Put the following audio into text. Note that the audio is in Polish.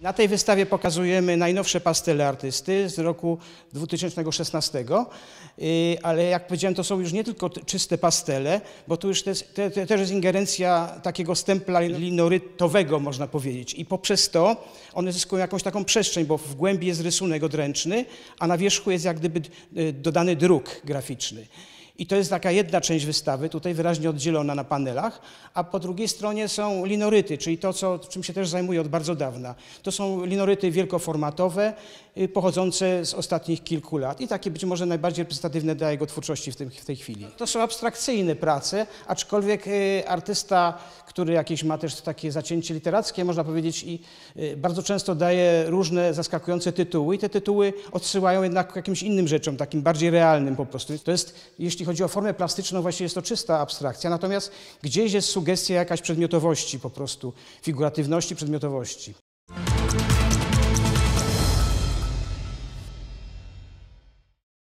Na tej wystawie pokazujemy najnowsze pastele artysty z roku 2016, ale jak powiedziałem, to są już nie tylko czyste pastele, bo tu już też jest ingerencja takiego stempla linorytowego, można powiedzieć. I poprzez to one zyskują jakąś taką przestrzeń, bo w głębi jest rysunek odręczny, a na wierzchu jest jak gdyby dodany druk graficzny. I to jest taka jedna część wystawy, tutaj wyraźnie oddzielona na panelach, a po drugiej stronie są linoryty, czyli to, czym się też zajmuję od bardzo dawna. To są linoryty wielkoformatowe, pochodzące z ostatnich kilku lat i takie być może najbardziej reprezentatywne dla jego twórczości w tej chwili. To są abstrakcyjne prace, aczkolwiek artysta, który jakieś ma też takie zacięcie literackie, można powiedzieć, i bardzo często daje różne zaskakujące tytuły i te tytuły odsyłają jednak k jakimś innym rzeczom, takim bardziej realnym po prostu. To jest, jeśli chodzi o formę plastyczną, właściwie jest to czysta abstrakcja, natomiast gdzieś jest sugestia jakaś przedmiotowości po prostu, figuratywności, przedmiotowości.